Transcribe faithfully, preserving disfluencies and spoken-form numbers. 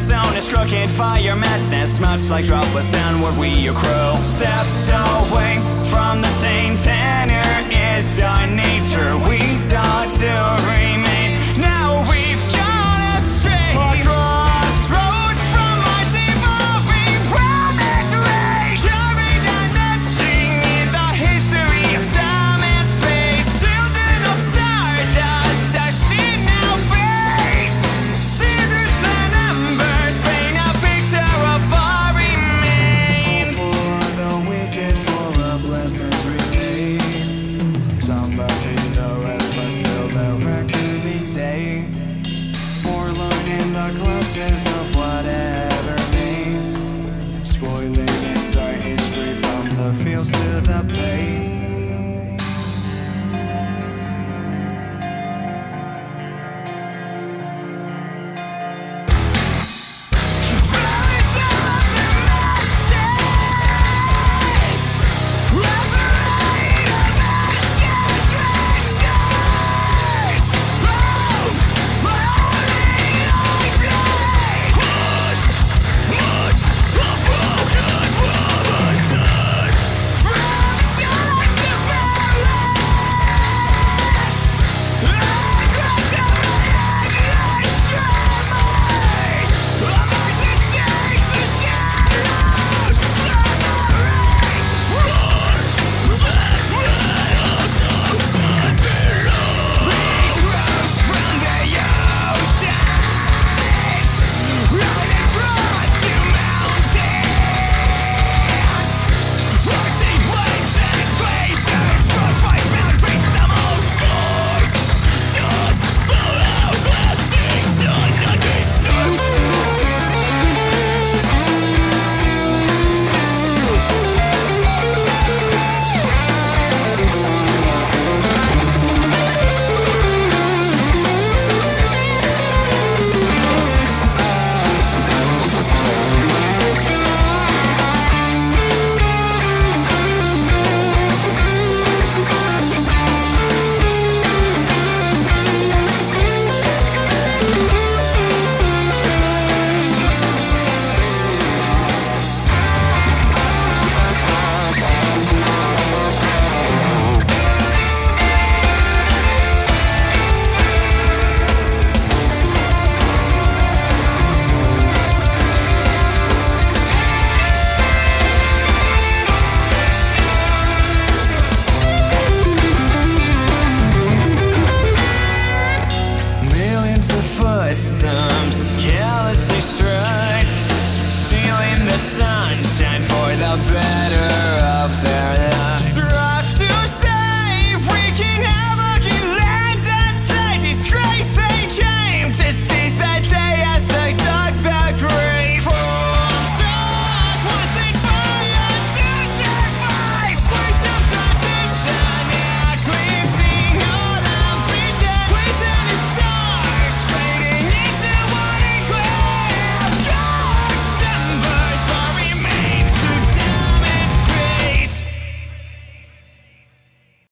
zone is struck in fire madness, much like dropless downward we accrue. Stepped away from the same tenor is our nature. We sought to remain. Now we've gone astray. Crossroads from our devolving promise way. Carried and etching in the history of time and space. Children of stardust, our shit now fades. Cinders and embers paint a picture of our remains. For the wicked, for a blessed remain. Somebody the restless till the reckoning day. Forlorn in the clutches of whatever may. Spoiling is our history from the fields to the plain.